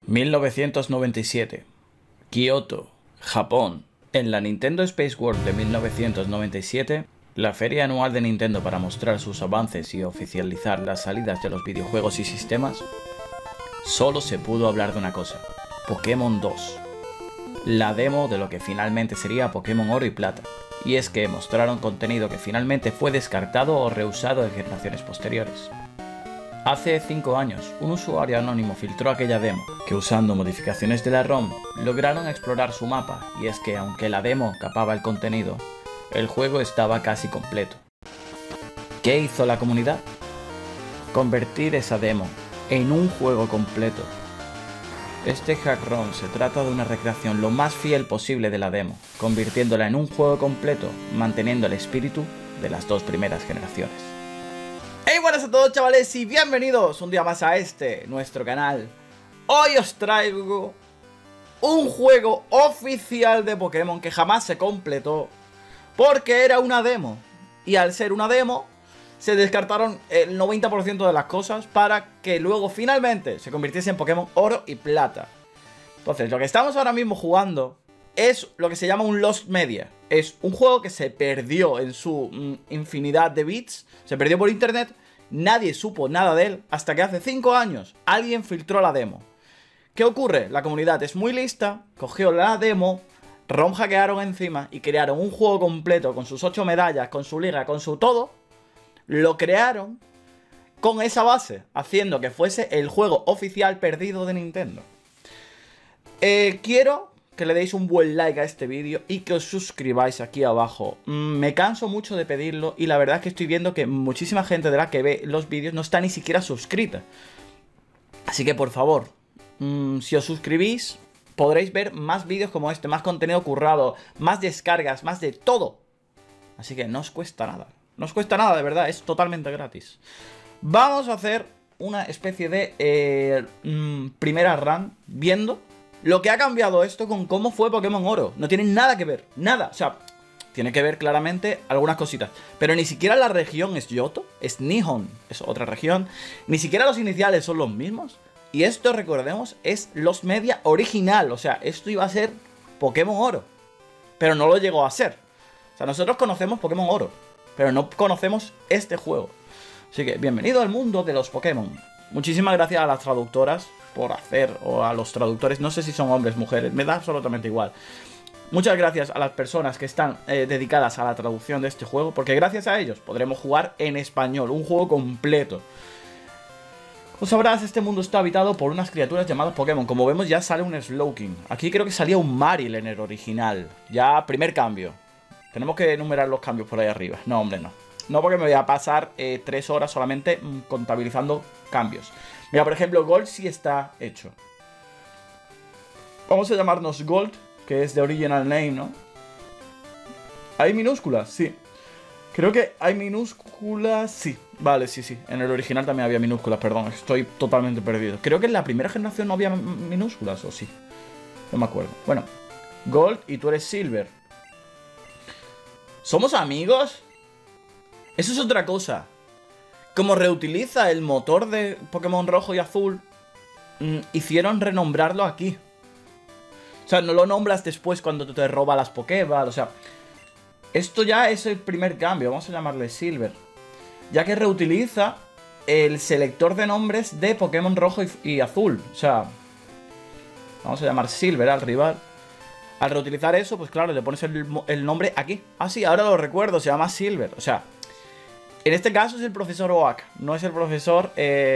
1997. Kioto, Japón. En la Nintendo Space World de 1997, la feria anual de Nintendo para mostrar sus avances y oficializar las salidas de los videojuegos y sistemas, solo se pudo hablar de una cosa: Pokémon 2. La demo de lo que finalmente sería Pokémon Oro y Plata. Y es que mostraron contenido que finalmente fue descartado o reusado en generaciones posteriores. Hace 5 años, un usuario anónimo filtró aquella demo, que usando modificaciones de la ROM, lograron explorar su mapa, y es que aunque la demo capaba el contenido, el juego estaba casi completo. ¿Qué hizo la comunidad? Convertir esa demo en un juego completo. Este hack ROM se trata de una recreación lo más fiel posible de la demo, convirtiéndola en un juego completo, manteniendo el espíritu de las 2 primeras generaciones. ¡Hey, buenas a todos, chavales! Y bienvenidos un día más a nuestro canal. Hoy os traigo un juego oficial de Pokémon que jamás se completó porque era una demo. Y al ser una demo, se descartaron el 90% de las cosas para que luego finalmente se convirtiese en Pokémon Oro y Plata. Entonces, lo que estamos ahora mismo jugando es lo que se llama un Lost Media. Es un juego que se perdió en su infinidad de bits, se perdió por internet, nadie supo nada de él hasta que hace 5 años alguien filtró la demo. ¿Qué ocurre? La comunidad es muy lista, cogió la demo, ROM hackearon encima y crearon un juego completo con sus 8 medallas, con su liga, con su todo. Lo crearon con esa base, haciendo que fuese el juego oficial perdido de Nintendo. Quiero que le deis un buen like a este vídeo y que os suscribáis aquí abajo. Me canso mucho de pedirlo y la verdad es que estoy viendo que muchísima gente de la que ve los vídeos no está ni siquiera suscrita. Así que por favor, si os suscribís, podréis ver más vídeos como este, más contenido currado, más descargas, más de todo. Así que no os cuesta nada. No os cuesta nada, de verdad, es totalmente gratis. Vamos a hacer una especie de primera run viendo lo que ha cambiado esto con cómo fue Pokémon Oro. No tiene nada que ver, nada. O sea, tiene que ver claramente algunas cositas. Pero ni siquiera la región es Johto, es Nihon, es otra región. Ni siquiera los iniciales son los mismos. Y esto, recordemos, es Lost Media original. O sea, esto iba a ser Pokémon Oro, pero no lo llegó a ser. O sea, nosotros conocemos Pokémon Oro, pero no conocemos este juego. Así que, bienvenido al mundo de los Pokémon. Muchísimas gracias a las traductoras por hacer, o a los traductores, no sé si son hombres, mujeres, me da absolutamente igual. Muchas gracias a las personas que están dedicadas a la traducción de este juego, porque gracias a ellos podremos jugar en español, un juego completo. Como sabrás, este mundo está habitado por unas criaturas llamadas Pokémon. Como vemos, ya sale un Slowking. Aquí creo que salía un Marill en el original. Ya, primer cambio. Tenemos que enumerar los cambios por ahí arriba. No, hombre, no. No, porque me voy a pasar 3 horas solamente contabilizando cambios. Mira, por ejemplo, Gold sí está hecho. Vamos a llamarnos Gold, que es de original name, ¿no? ¿Hay minúsculas? Sí. Creo que hay minúsculas, sí. Vale, sí, sí. En el original también había minúsculas, perdón. Estoy totalmente perdido. Creo que en la primera generación no había minúsculas, ¿o sí? No me acuerdo. Bueno, Gold y tú eres Silver. ¿Somos amigos? Eso es otra cosa. Como reutiliza el motor de Pokémon Rojo y Azul, hicieron renombrarlo aquí. O sea, no lo nombras después cuando te roba las Pokéballs. O sea, esto ya es el primer cambio. Vamos a llamarle Silver, ya que reutiliza el selector de nombres de Pokémon Rojo y Azul. O sea, vamos a llamar Silver al rival. Al reutilizar eso, pues claro, le pones el nombre aquí. Ah, sí, ahora lo recuerdo, se llama Silver. O sea, en este caso es el profesor Oak, no es el profesor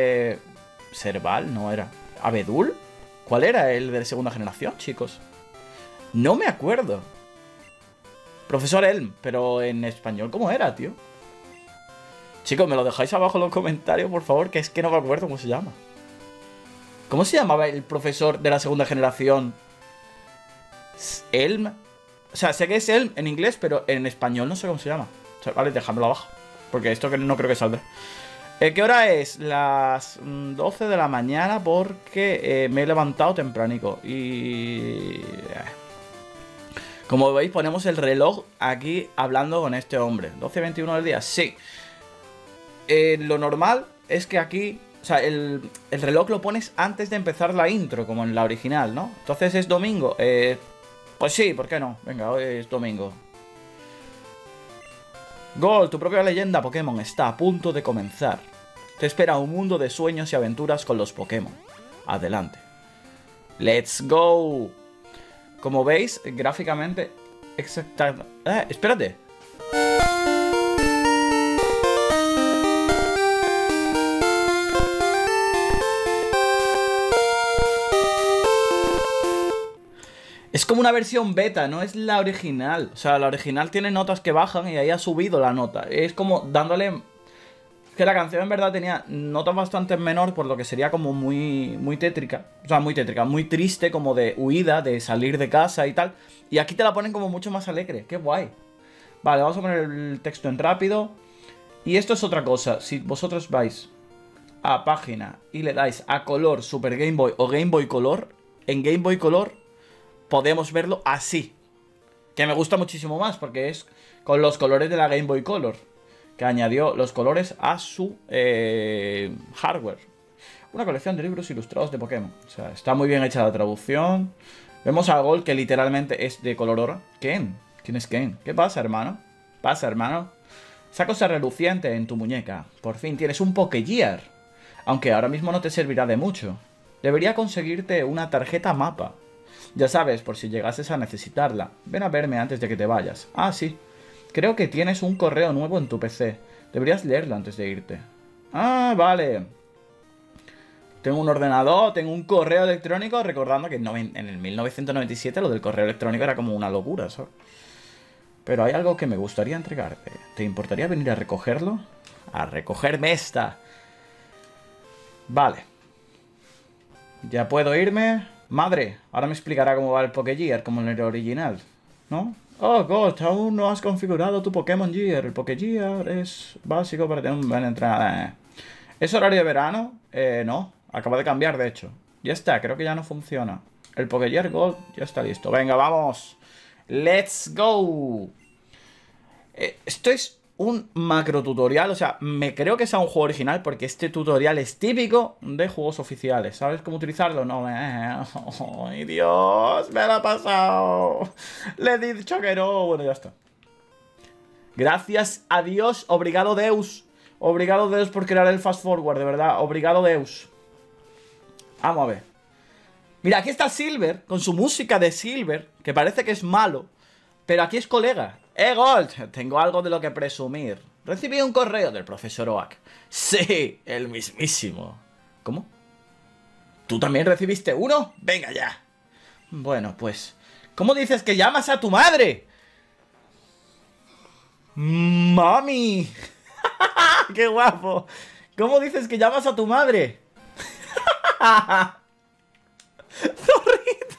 Serval, no era. ¿Abedul? ¿Cuál era el de segunda generación, chicos? No me acuerdo. Profesor Elm, pero en español, ¿cómo era, tío? Chicos, me lo dejáis abajo en los comentarios, por favor, que es que no me acuerdo cómo se llama. ¿Cómo se llamaba el profesor de la segunda generación? Elm. O sea, sé que es Elm en inglés, pero en español no sé cómo se llama. O sea, vale, déjamelo abajo, porque esto que no creo que saldrá. ¿Qué hora es? Las 12 de la mañana, porque me he levantado tempranico. Y... como veis, ponemos el reloj aquí hablando con este hombre. 12:21 del día, sí. Lo normal es que aquí O sea, el reloj lo pones antes de empezar la intro, como en la original, ¿no? Entonces es domingo. Pues sí, ¿por qué no? Venga, hoy es domingo. Gold, tu propia leyenda Pokémon está a punto de comenzar. Te espera un mundo de sueños y aventuras con los Pokémon. Adelante. ¡Let's go! Como veis, gráficamente... espérate. Es como una versión beta, no es la original. O sea, la original tiene notas que bajan y ahí ha subido la nota. Es como dándole... Que la canción en verdad tenía notas bastante menor, por lo que sería como muy tétrica. O sea, muy tétrica, muy triste, como de huida, de salir de casa y tal. Y aquí te la ponen como mucho más alegre. ¡Qué guay! Vale, vamos a poner el texto en rápido. Y esto es otra cosa. Si vosotros vais a página y le dais a color Super Game Boy o Game Boy Color, en Game Boy Color podemos verlo así. Que me gusta muchísimo más porque es con los colores de la Game Boy Color, que añadió los colores a su hardware. Una colección de libros ilustrados de Pokémon. O sea, está muy bien hecha la traducción. Vemos a Gold, que literalmente es de color oro. ¿Ken? ¿Quién es Ken? ¿Qué pasa, hermano? ¿Pasa, hermano? Esa cosa reluciente en tu muñeca. Por fin tienes un Pokégear. Aunque ahora mismo no te servirá de mucho. Debería conseguirte una tarjeta mapa. Ya sabes, por si llegases a necesitarla. Ven a verme antes de que te vayas. Ah, sí. Creo que tienes un correo nuevo en tu PC. Deberías leerlo antes de irte. Ah, vale. Tengo un ordenador, tengo un correo electrónico. Recordando que en el 1997 lo del correo electrónico era como una locura, ¿sabes? Pero hay algo que me gustaría entregarte. ¿Te importaría venir a recogerlo? A recogerme esta. Vale. Ya puedo irme. Madre, ahora me explicará cómo va el Pokégear, como en el original, ¿no? Oh, God, aún no has configurado tu Pokémon Gear. El Pokégear es básico para tener una buena entrada. ¿Es horario de verano? No, acaba de cambiar, de hecho. Ya está, creo que ya no funciona. El Pokégear Gold ya está listo. Venga, vamos. ¡Let's go! Esto es un macro tutorial, o sea, me creo que sea un juego original porque este tutorial es típico de juegos oficiales. ¿Sabes cómo utilizarlo? No, ¡ay, Dios! ¡Me lo ha pasado! Le he dicho que no. Bueno, ya está. Gracias a Dios. Obrigado, Deus. Obrigado, Deus, por crear el fast forward, de verdad. Obrigado, Deus. Vamos a ver. Mira, aquí está Silver, con su música de Silver, que parece que es malo, pero aquí es colega. Gold, tengo algo de lo que presumir. Recibí un correo del profesor Oak. Sí, el mismísimo. ¿Cómo? ¿Tú también recibiste uno? Venga ya. Bueno, pues... ¿Cómo dices que llamas a tu madre? ¡Mami! ¡Qué guapo! ¿Cómo dices que llamas a tu madre? ¡Zorrita!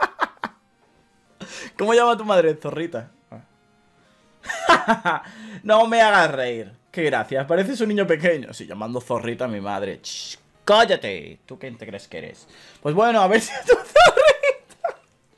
¿Cómo llama a tu madre? Zorrita. No me hagas reír. Qué gracias, pareces un niño pequeño. Sí, llamando zorrita a mi madre. Shh, cállate. ¿Tú quién te crees que eres? Pues bueno, a ver si tu zorrita.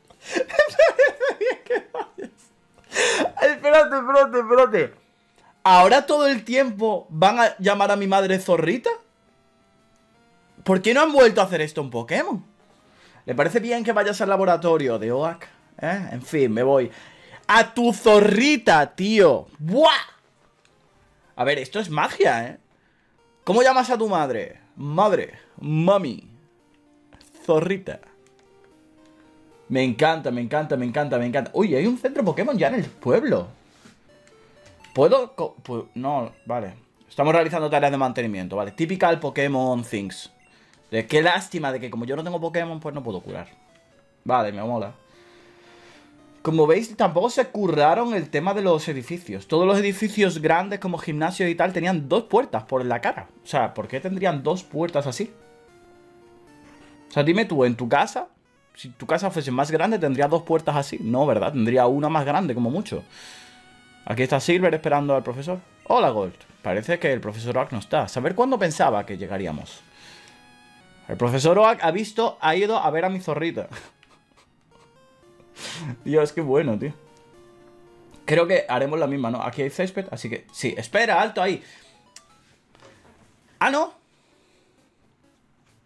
Espérate. ¿Ahora todo el tiempo van a llamar a mi madre zorrita? ¿Por qué no han vuelto a hacer esto en Pokémon? ¿Le parece bien que vayas al laboratorio de Oak? En fin, me voy. ¡A tu zorrita, tío! ¡Buah! A ver, esto es magia, ¿eh? ¿Cómo llamas a tu madre? Madre, mami, zorrita. Me encanta. Uy, hay un centro Pokémon ya en el pueblo. ¿Puedo? No, vale. Estamos realizando tareas de mantenimiento, vale. Typical Pokémon things. Qué lástima de que como yo no tengo Pokémon, pues no puedo curar. Vale, me mola. Como veis, tampoco se curraron el tema de los edificios. Todos los edificios grandes como gimnasios y tal tenían 2 puertas por la cara. O sea, ¿por qué tendrían 2 puertas así? O sea, dime tú, en tu casa, si tu casa fuese más grande, ¿tendría 2 puertas así? No, ¿verdad? Tendría una más grande, como mucho. Aquí está Silver esperando al profesor. Hola, Gold. Parece que el profesor Oak no está. Saber cuándo pensaba que llegaríamos. El profesor Oak ha ido a ver a mi zorrita. Dios, qué bueno, tío. Creo que haremos la misma, ¿no? Aquí hay césped, así que... Sí, espera, alto ahí. Ah, ¿no?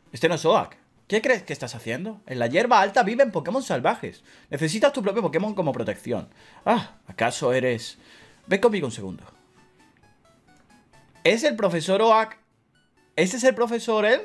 Este no es Oak. ¿Qué crees que estás haciendo? En la hierba alta viven Pokémon salvajes. Necesitas tu propio Pokémon como protección. Ah, ¿acaso eres...? Ven conmigo un segundo. ¿Es el profesor Oak? ¿Ese es el profesor él?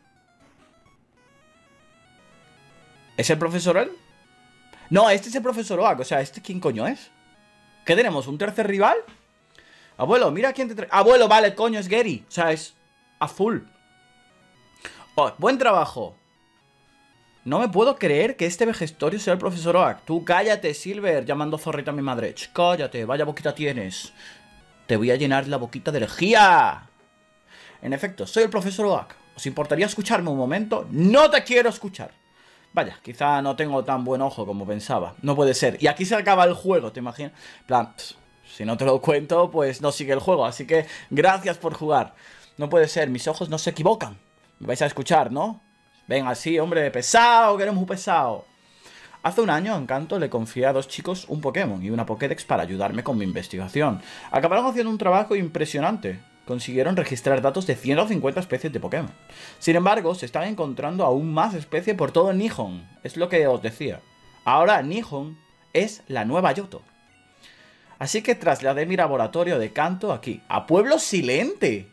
¿Es el profesor él? No, este es el profesor Oak. O sea, ¿este quién coño es? ¿Qué tenemos? ¿Un tercer rival? Abuelo, mira quién te trae. Abuelo, vale, coño, es Gary. O sea, es azul. Oh, buen trabajo. No me puedo creer que este Vegestorio sea el profesor Oak. Tú cállate, Silver, llamando zorrita a mi madre. Ch, cállate, vaya boquita tienes. Te voy a llenar la boquita de lejía. En efecto, soy el profesor Oak. ¿Os importaría escucharme un momento? ¡No te quiero escuchar! Vaya, quizá no tengo tan buen ojo como pensaba. No puede ser. Y aquí se acaba el juego, ¿te imaginas? En plan, si no te lo cuento, pues no sigue el juego. Así que gracias por jugar. No puede ser, mis ojos no se equivocan. Me vais a escuchar, ¿no? Venga, sí, hombre, pesado, que eres muy pesado. Hace un año, a Encanto le confié a 2 chicos un Pokémon y una Pokédex para ayudarme con mi investigación. Acabaron haciendo un trabajo impresionante. Consiguieron registrar datos de 150 especies de Pokémon. Sin embargo, se están encontrando aún más especies por todo Nihon. Es lo que os decía. Ahora Nihon es la nueva Yoto. Así que trasladé mi laboratorio de Kanto aquí, a Pueblo Silente,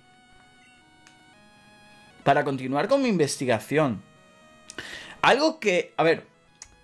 para continuar con mi investigación. Algo que, a ver,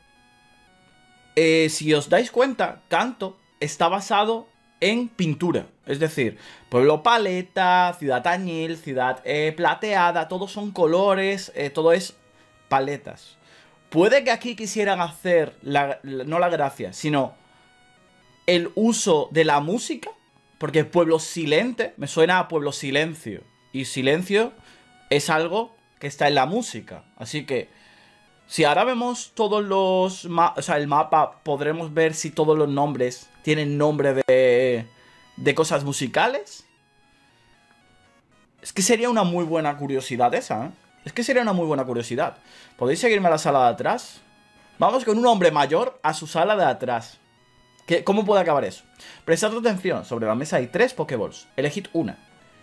si os dais cuenta, Kanto está basado en pintura. Es decir, pueblo paleta, ciudad añil, ciudad plateada, todos son colores, todo es paletas. Puede que aquí quisieran hacer, no la gracia, sino el uso de la música, porque Pueblo Silente me suena a Pueblo Silencio, y silencio es algo que está en la música. Así que si ahora vemos todos los... o sea, el mapa, podremos ver si todos los nombres tienen nombre de cosas musicales. Es que sería una muy buena curiosidad esa, ¿eh? Es que sería una muy buena curiosidad. ¿Podéis seguirme a la sala de atrás? Vamos con un hombre mayor a su sala de atrás. ¿Cómo puede acabar eso? Prestad atención, sobre la mesa hay 3 Pokéballs. Elegid una.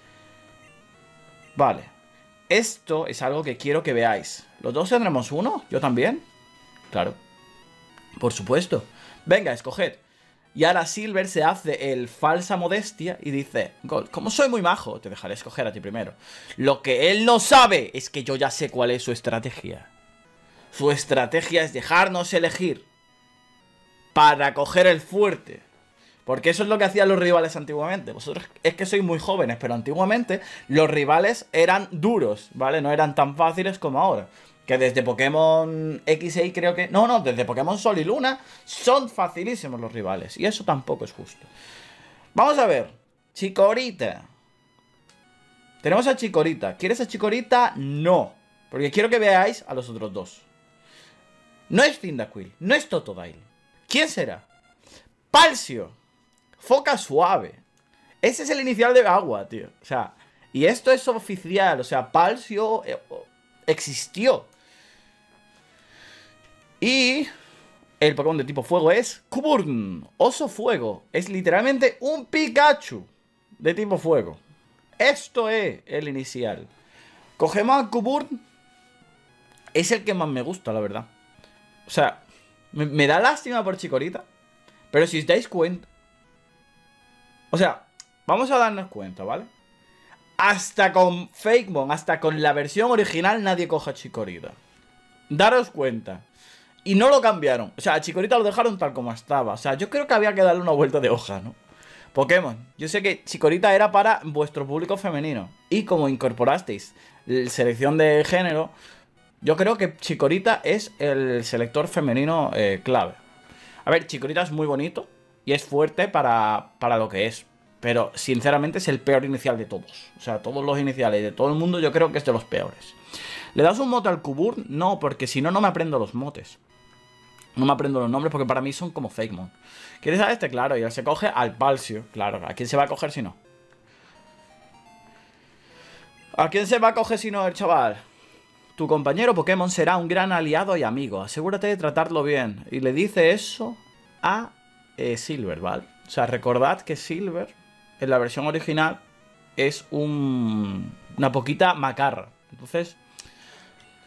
Vale. Esto es algo que quiero que veáis. ¿Los dos tendremos uno? ¿Yo también? Claro. Por supuesto. Venga, escoged. Y ahora Silver se hace el falsa modestia y dice: Gold, como soy muy majo, te dejaré escoger a ti primero. Lo que él no sabe es que yo ya sé cuál es su estrategia. Su estrategia es dejarnos elegir para coger el fuerte. Porque eso es lo que hacían los rivales antiguamente. Vosotros es que sois muy jóvenes, pero antiguamente los rivales eran duros, ¿vale? No eran tan fáciles como ahora. Que desde Pokémon X e Y creo que... No, desde Pokémon Sol y Luna son facilísimos los rivales. Y eso tampoco es justo. Vamos a ver. Chikorita. Tenemos a Chikorita. ¿Quieres a Chikorita? No. Porque quiero que veáis a los otros dos. No es Cyndaquil. No es Totodile. ¿Quién será? Palsio. Foca suave. Ese es el inicial de agua, tío. O sea, y esto es oficial. O sea, Palsio existió. Y el Pokémon de tipo fuego es Coburn, oso fuego. Es literalmente un Pikachu de tipo fuego. Esto es el inicial. Cogemos a Coburn. Es el que más me gusta, la verdad. O sea, me da lástima por Chikorita. Pero si os dais cuenta... O sea, vamos a darnos cuenta, ¿vale? Hasta con Fakemon, hasta con la versión original, nadie coge a Chikorita. Daros cuenta. Y no lo cambiaron. O sea, a Chikorita lo dejaron tal como estaba. O sea, yo creo que había que darle una vuelta de hoja, ¿no? Pokémon. Yo sé que Chikorita era para vuestro público femenino. Y como incorporasteis selección de género, yo creo que Chikorita es el selector femenino clave. A ver, Chikorita es muy bonito y es fuerte para lo que es. Pero, sinceramente, es el peor inicial de todos. O sea, todos los iniciales de todo el mundo yo creo que es de los peores. ¿Le das un mote al Coburn? No, porque si no, no me aprendo los motes. No me aprendo los nombres porque para mí son como Fakemon. ¿Quieres a este? Claro, y él se coge al Palsio. Claro, ¿a quién se va a coger si no? ¿A quién se va a coger si no el chaval? Tu compañero Pokémon será un gran aliado y amigo. Asegúrate de tratarlo bien. Y le dice eso a Silver, ¿vale? O sea, recordad que Silver, en la versión original, es una poquita macarra. Entonces,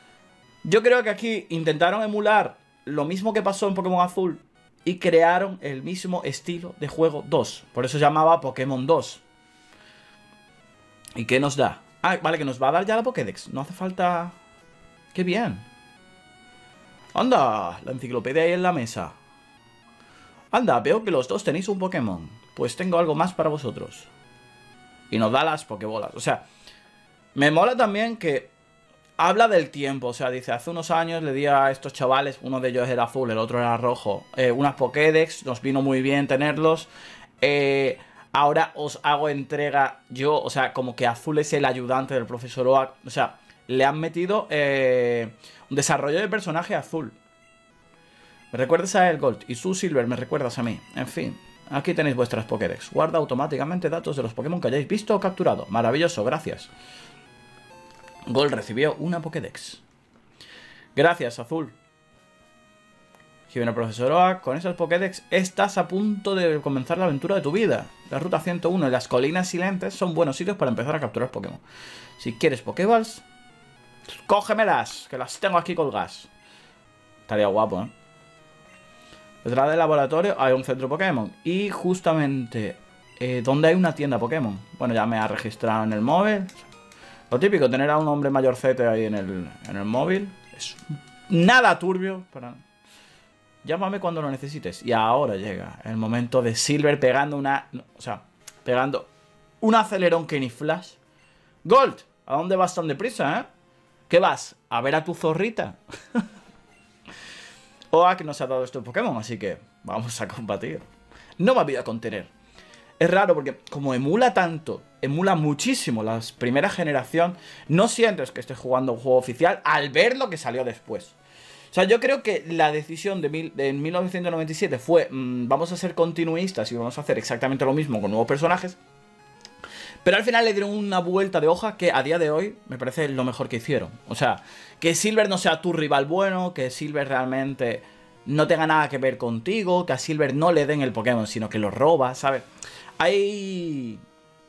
Yo creo que aquí intentaron emular lo mismo que pasó en Pokémon Azul y crearon el mismo estilo de juego 2. Por eso se llamaba Pokémon 2. ¿Y qué nos da? Ah, vale, que nos va a dar ya la Pokédex. No hace falta... ¡Qué bien! ¡Anda! La enciclopedia ahí en la mesa. Anda, veo que los dos tenéis un Pokémon. Pues tengo algo más para vosotros. Y nos da las Pokébolas. O sea, me mola también que habla del tiempo. O sea, dice, hace unos años le di a estos chavales, uno de ellos era azul, el otro era rojo, unas Pokédex. Nos vino muy bien tenerlos. Ahora os hago entrega yo. O sea, como que Azul es el ayudante del profesor Oak. O sea, le han metido un desarrollo de personaje a Azul. Me recuerdas a él, Gold. Y su Silver me recuerdas a mí. En fin, aquí tenéis vuestras Pokédex. Guarda automáticamente datos de los Pokémon que hayáis visto o capturado. Maravilloso, gracias. Gold recibió una Pokédex. Gracias, Azul. Aquí viene el profesor Oak. Con esas Pokédex estás a punto de comenzar la aventura de tu vida. La ruta 101 y las colinas silentes son buenos sitios para empezar a capturar Pokémon. Si quieres Pokéballs, cógemelas, que las tengo aquí colgadas. Estaría guapo, ¿eh? Detrás del laboratorio hay un centro Pokémon. Y justamente, ¿dónde hay una tienda Pokémon? Bueno, ya me ha registrado en el móvil. Lo típico, tener a un hombre mayorcete ahí en el móvil. Es nada turbio para... Llámame cuando lo necesites. Y ahora llega el momento de Silver pegando una... O sea, pegando un acelerón que ni flash. Gold, ¿a dónde vas tan deprisa, eh? ¿Qué vas? ¿A ver a tu zorrita? Oak nos ha dado este Pokémon, así que vamos a combatir. No me voy a contener. Es raro porque como emula tanto, emula muchísimo la primera generación, no sientes que estés jugando un juego oficial al ver lo que salió después. O sea, yo creo que la decisión de 1997 fue, vamos a ser continuistas y vamos a hacer exactamente lo mismo con nuevos personajes. Pero al final le dieron una vuelta de hoja que a día de hoy me parece lo mejor que hicieron. O sea, que Silver no sea tu rival bueno, que Silver realmente no tenga nada que ver contigo, que a Silver no le den el Pokémon, sino que lo roba, ¿sabes? Hay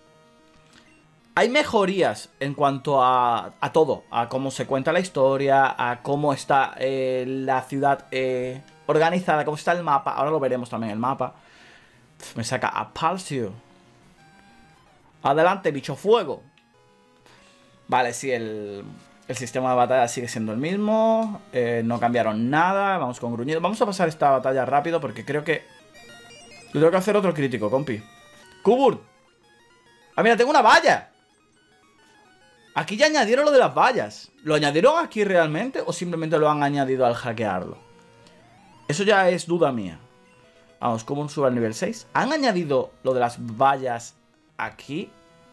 mejorías en cuanto a todo, a cómo se cuenta la historia, a cómo está la ciudad organizada, cómo está el mapa. Ahora lo veremos también el mapa. Me saca a Palsio. Adelante, bicho fuego. Vale, sí, el sistema de batalla sigue siendo el mismo. No cambiaron nada. Vamos con gruñido. Vamos a pasar esta batalla rápido porque creo que... Le tengo que hacer otro crítico, compi. ¡Kuburt! ¡Ah, mira, tengo una valla! Aquí ya añadieron lo de las vallas. ¿Lo añadieron aquí realmente o simplemente lo han añadido al hackearlo? Eso ya es duda mía. Vamos, Kuburt sube al nivel 6. ¿Han añadido lo de las vallas aquí?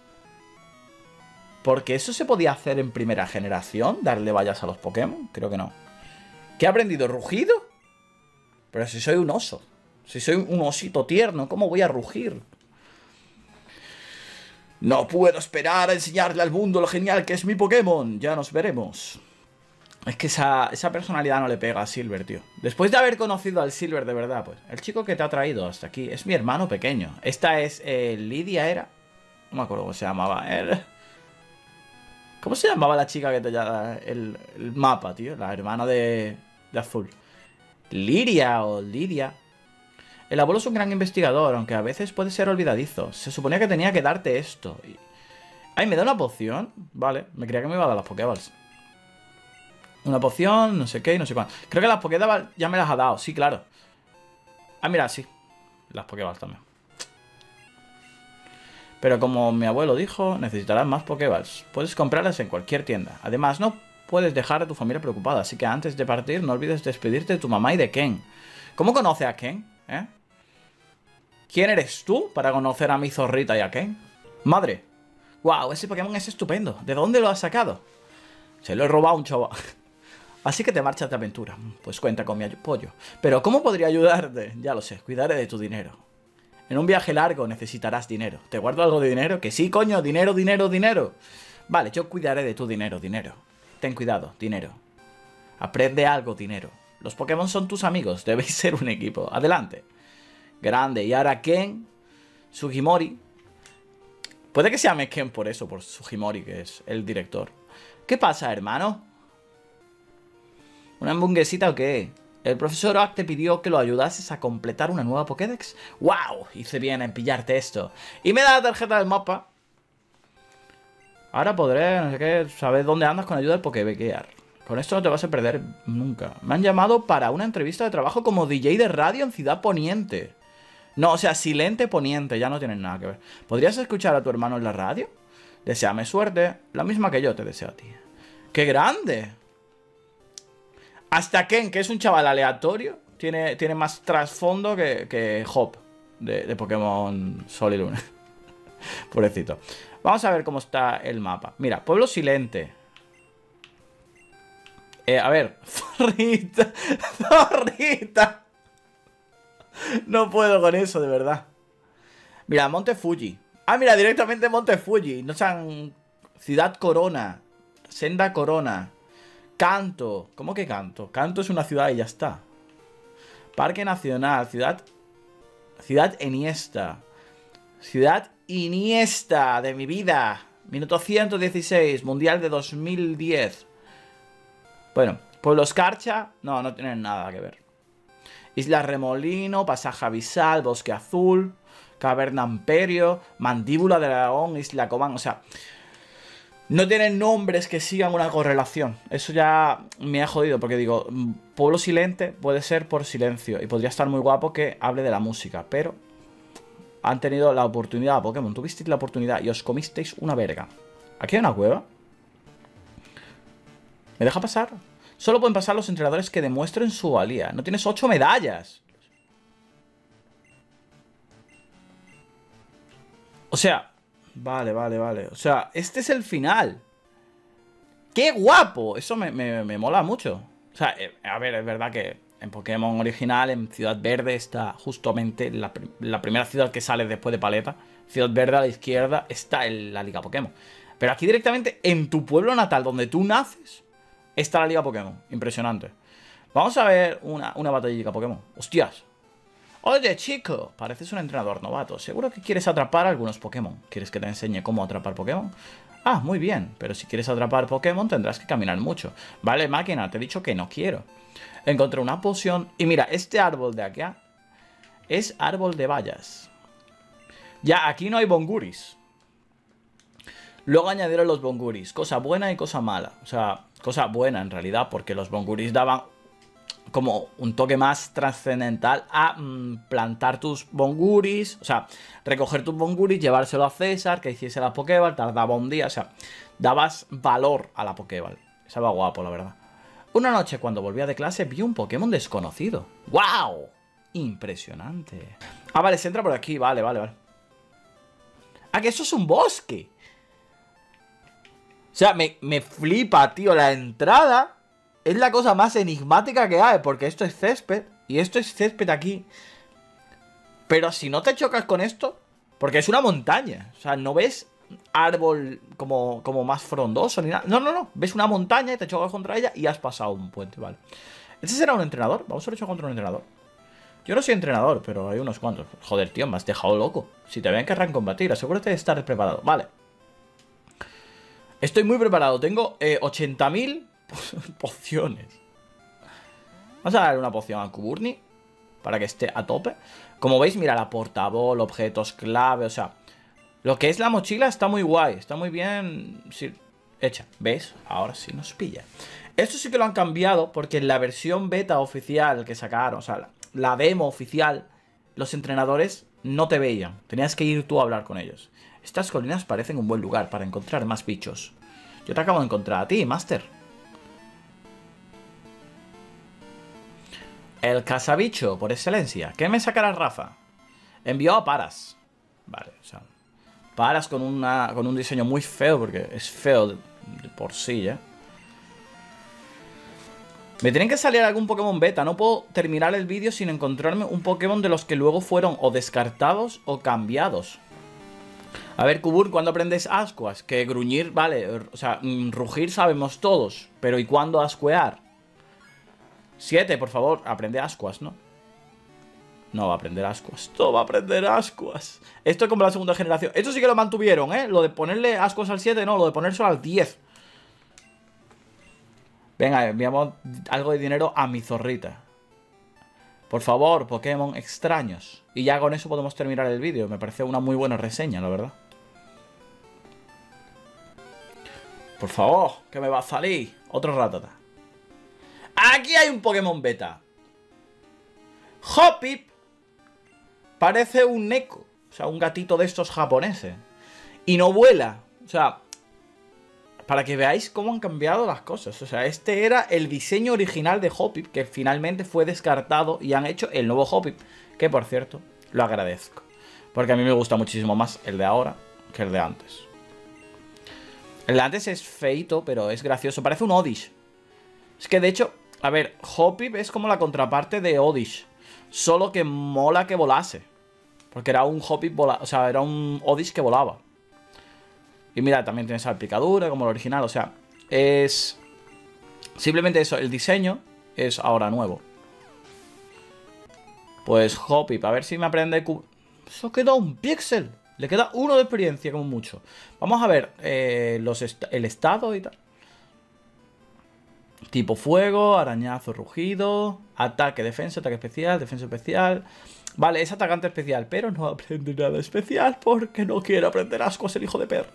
Porque eso se podía hacer en primera generación, darle vallas a los Pokémon. Creo que no. ¿Qué ha aprendido? ¿Rugido? Pero si soy un oso. Si soy un osito tierno, ¿cómo voy a rugir? No puedo esperar a enseñarle al mundo lo genial que es mi Pokémon. Ya nos veremos. Es que esa personalidad no le pega a Silver, tío. Después de haber conocido al Silver de verdad, pues el chico que te ha traído hasta aquí es mi hermano pequeño. Esta es Lidia, ¿era? No me acuerdo cómo se llamaba. ¿Cómo se llamaba la chica que te da el mapa, tío? La hermana de Azul. Liria o Lidia. El abuelo es un gran investigador, aunque a veces puede ser olvidadizo. Se suponía que tenía que darte esto. Ay, ¿me da una poción? Vale, me creía que me iba a dar las Pokéballs. Una poción, no sé qué y no sé cuánto. Creo que las Pokéballs ya me las ha dado, sí, claro. Ah, mira, sí. Las Pokéballs también. Pero como mi abuelo dijo, necesitarás más Pokéballs. Puedes comprarlas en cualquier tienda. Además, no puedes dejar a tu familia preocupada. Así que antes de partir, no olvides despedirte de tu mamá y de Ken. ¿Cómo conoce a Ken? ¿Eh? ¿Quién eres tú para conocer a mi zorrita y a Ken? Madre. Wow, ese Pokémon es estupendo. ¿De dónde lo has sacado? Se lo he robado a un chaval. Así que te marchas de aventura. Pues cuenta con mi apoyo. Pero ¿cómo podría ayudarte? Ya lo sé, cuidaré de tu dinero. En un viaje largo necesitarás dinero. ¿Te guardo algo de dinero? Que sí, coño, dinero, dinero, dinero. Vale, yo cuidaré de tu dinero, dinero. Ten cuidado, dinero. Aprende algo, dinero. Los Pokémon son tus amigos, debéis ser un equipo. Adelante. Grande. Y ahora Ken, Sugimori. Puede que se llame Ken por eso, por Sugimori, que es el director. ¿Qué pasa, hermano? ¿Una hamburguesita o qué? El profesor Oak te pidió que lo ayudases a completar una nueva Pokédex. ¡Wow! Hice bien en pillarte esto. Y me da la tarjeta del mapa. Ahora podré, no sé qué, saber dónde andas con ayuda del Pokébequear. Con esto no te vas a perder nunca. Me han llamado para una entrevista de trabajo como DJ de radio en Ciudad Poniente. No, o sea, Silente Poniente, ya no tienen nada que ver. ¿Podrías escuchar a tu hermano en la radio? Deséame suerte, la misma que yo te deseo a ti. ¡Qué grande! Hasta Ken, que es un chaval aleatorio, tiene más trasfondo que Hop de Pokémon Sol y Luna. Pobrecito. Vamos a ver cómo está el mapa. Mira, Pueblo Silente. A ver, Zorrita. Zorrita. No puedo con eso, de verdad. Mira, Monte Fuji. Ah, mira, directamente Monte Fuji. No sean... Ciudad Corona. Senda Corona. Kanto. ¿Cómo que Kanto? Kanto es una ciudad y ya está. Parque Nacional. Ciudad Iniesta. Ciudad Iniesta de mi vida. Minuto 116. Mundial de 2010. Bueno, Pueblo Escarcha. No, no tienen nada que ver. Isla Remolino, Pasaje Abisal, Bosque Azul, Caverna Amperio, Mandíbula de Dragón, Isla Cobán. O sea, no tienen nombres que sigan una correlación. Eso ya me ha jodido porque digo, Pueblo Silente puede ser por silencio y podría estar muy guapo que hable de la música, pero han tenido la oportunidad, Pokémon. Tuvisteis la oportunidad y os comisteis una verga. ¿Aquí hay una cueva? ¿Me deja pasar? Solo pueden pasar los entrenadores que demuestren su valía. No tienes 8 medallas. O sea... Vale. O sea, este es el final. ¡Qué guapo! Eso me mola mucho. O sea, a ver, es verdad que en Pokémon original, en Ciudad Verde, está justamente la primera ciudad que sale después de Paleta. Ciudad Verde a la izquierda está la Liga Pokémon. Pero aquí directamente, en tu pueblo natal, donde tú naces... Está la Liga Pokémon. Impresionante. Vamos a ver una batallita Pokémon. ¡Hostias! Oye, chico. Pareces un entrenador novato. Seguro que quieres atrapar algunos Pokémon. ¿Quieres que te enseñe cómo atrapar Pokémon? Ah, muy bien. Pero si quieres atrapar Pokémon tendrás que caminar mucho. Vale, máquina. Te he dicho que no quiero. Encontré una poción. Y mira, este árbol de acá es árbol de bayas. Ya, aquí no hay bonguris. Luego añadieron los bonguris. Cosa buena y cosa mala. O sea... Cosa buena en realidad, porque los bonguris daban como un toque más trascendental a plantar tus bonguris, o sea, recoger tus bonguris, llevárselo a César, que hiciese la Pokéball, tardaba un día, o sea, dabas valor a la Pokéball. Estaba guapo, la verdad. Una noche, cuando volvía de clase, vi un Pokémon desconocido. ¡Wow! Impresionante. Ah, vale, se entra por aquí, vale. Ah, que eso es un bosque. O sea, me flipa, tío. La entrada es la cosa más enigmática que hay. Porque esto es césped. Y esto es césped aquí. Pero si no te chocas con esto... Porque es una montaña. O sea, no ves árbol como más frondoso ni nada. No. Ves una montaña y te chocas contra ella y has pasado un puente, vale. ¿Este será un entrenador? Vamos a luchar contra un entrenador. Yo no soy entrenador, pero hay unos cuantos. Joder, tío, me has dejado loco. Si te ven querrán combatir. Asegúrate de estar preparado. Vale. Estoy muy preparado. Tengo 80.000 pociones. Vamos a darle una poción a Kuburni para que esté a tope. Como veis, mira, la portabol, objetos clave, o sea... Lo que es la mochila está muy guay. Está muy bien hecha. ¿Ves? Ahora sí nos pilla. Esto sí que lo han cambiado porque en la versión beta oficial que sacaron, o sea, la demo oficial, los entrenadores no te veían. Tenías que ir tú a hablar con ellos. Estas colinas parecen un buen lugar para encontrar más bichos. Yo te acabo de encontrar a ti, Master. El cazabicho, por excelencia. ¿Qué me sacará Rafa? Envió a Paras. Vale, o sea... Paras con un diseño muy feo, porque es feo de por sí, ¿ya? Me tienen que salir algún Pokémon beta. No puedo terminar el vídeo sin encontrarme un Pokémon de los que luego fueron o descartados o cambiados. A ver, Kubur, ¿cuándo aprendes ascuas? Que gruñir, vale, o sea, rugir sabemos todos. Pero ¿y cuándo ascuear? 7, por favor, aprende ascuas, ¿no? No va a aprender ascuas. No va a aprender ascuas. Esto es como la segunda generación. Esto sí que lo mantuvieron, ¿eh? Lo de ponerle ascuas al 7, no, lo de ponérselo al 10. Venga, enviamos algo de dinero a mi zorrita. Por favor, Pokémon extraños. Y ya con eso podemos terminar el vídeo. Me parece una muy buena reseña, la verdad. Por favor, que me va a salir otro Rattata. Aquí hay un Pokémon beta. Hoppip. Parece un Neko. O sea, un gatito de estos japoneses. Y no vuela. O sea, para que veáis cómo han cambiado las cosas. O sea, este era el diseño original de Hoppip, que finalmente fue descartado y han hecho el nuevo Hoppip. Que, por cierto, lo agradezco. Porque a mí me gusta muchísimo más el de ahora que el de antes. El de antes es feito, pero es gracioso. Parece un Oddish. Es que, de hecho, a ver, Hoppip es como la contraparte de Oddish. Solo que mola que volase. Porque era un Hoppip o sea, era un Oddish que volaba. Y mira, también tiene esa picadura como el original. O sea, es simplemente eso. El diseño es ahora nuevo. Pues Hoppip, a ver si me aprende... Eso queda un píxel. Le queda 1 de experiencia como mucho. Vamos a ver el estado y tal. Tipo fuego, arañazo, rugido, ataque, defensa especial. Vale, es atacante especial, pero no aprende nada especial porque no quiere aprender ascuas el hijo de perra.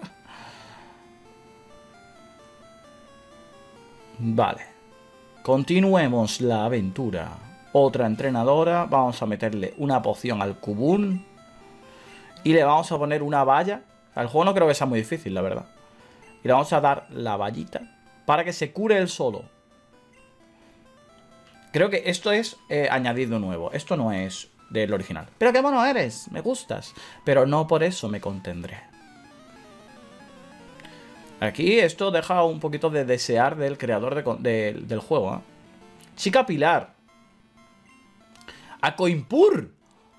Vale. Continuemos la aventura. Otra entrenadora. Vamos a meterle una poción al Cubún. Y le vamos a poner una valla. El juego no creo que sea muy difícil, la verdad. Y le vamos a dar la vallita para que se cure él solo. Creo que esto es añadido nuevo. Esto no es del original. Pero qué mono eres, me gustas. Pero no por eso me contendré. Aquí esto deja un poquito de desear del creador del juego, ¿eh? Chica Pilar. A Coimpur.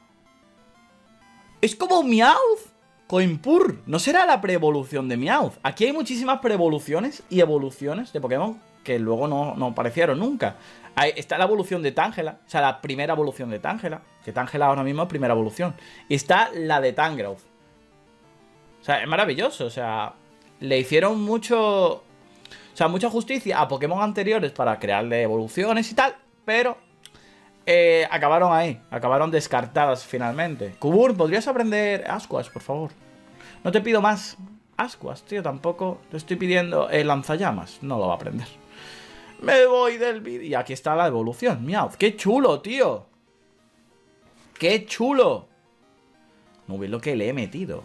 Es como Meowth. Coimpur. ¿No será la preevolución de Meowth? Aquí hay muchísimas preevoluciones y evoluciones de Pokémon que luego no aparecieron nunca. Ahí está la evolución de Tangela. O sea, la primera evolución de Tangela. Que Tangela ahora mismo es primera evolución. Y está la de Tangrowth. O sea, es maravilloso. O sea, le hicieron mucha justicia a Pokémon anteriores para crearle evoluciones y tal. Pero acabaron ahí. Acabaron descartadas finalmente. Cubur, ¿podrías aprender ascuas, por favor? No te pido más ascuas, tío. Tampoco te estoy pidiendo lanzallamas. No lo va a aprender. Me voy del vídeo. Y aquí está la evolución. Meowth. ¡Qué chulo, tío! ¡Qué chulo! No ves lo que le he metido.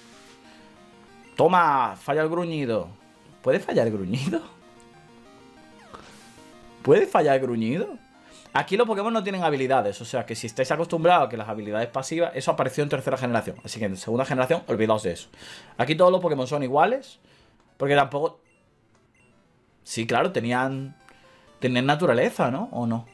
Toma, falla el gruñido. ¿Puede fallar el gruñido? ¿Puede fallar el gruñido? Aquí los Pokémon no tienen habilidades. O sea que si estáis acostumbrados a que las habilidades pasivas, eso apareció en tercera generación. Así que en segunda generación, olvidaos de eso. Aquí todos los Pokémon son iguales. Porque tampoco... Sí, claro, tenían naturaleza, ¿no? ¿O no?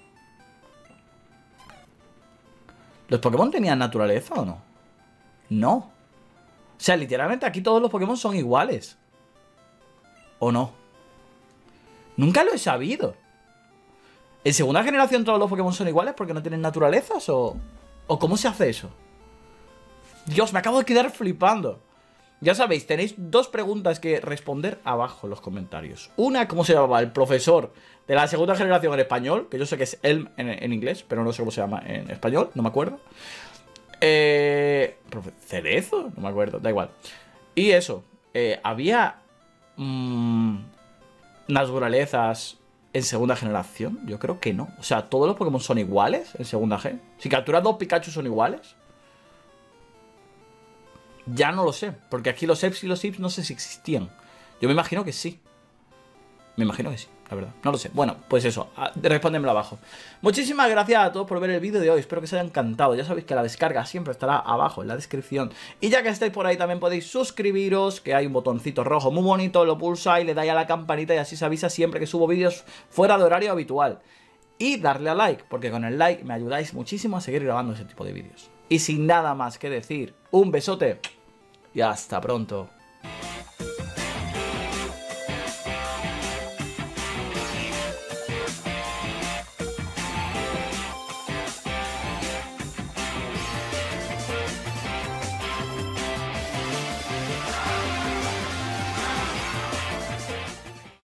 ¿Los Pokémon tenían naturaleza o no? No. O sea, literalmente aquí todos los Pokémon son iguales. ¿O no? Nunca lo he sabido. ¿En segunda generación todos los Pokémon son iguales porque no tienen naturalezas? ¿O cómo se hace eso? Dios, me acabo de quedar flipando. Ya sabéis, tenéis 2 preguntas que responder abajo en los comentarios. Una, ¿cómo se llamaba el profesor de la segunda generación en español? Que yo sé que es él en inglés, pero no sé cómo se llama en español, no me acuerdo. ¿Cerezo? No me acuerdo, da igual. Y eso, ¿había naturalezas en segunda generación? Yo creo que no. O sea, ¿todos los Pokémon son iguales en segunda gen? Si capturas 2 Pikachu son iguales. Ya no lo sé, porque aquí los EVs y los IVs no sé si existían. Yo me imagino que sí. Me imagino que sí, la verdad. No lo sé. Bueno, pues eso, respóndemelo abajo. Muchísimas gracias a todos por ver el vídeo de hoy. Espero que os haya encantado. Ya sabéis que la descarga siempre estará abajo en la descripción. Y ya que estáis por ahí también podéis suscribiros, que hay un botoncito rojo muy bonito. Lo pulsáis, le dais a la campanita y así se avisa siempre que subo vídeos fuera de horario habitual. Y darle a like, porque con el like me ayudáis muchísimo a seguir grabando ese tipo de vídeos. Y sin nada más que decir, un besote y hasta pronto.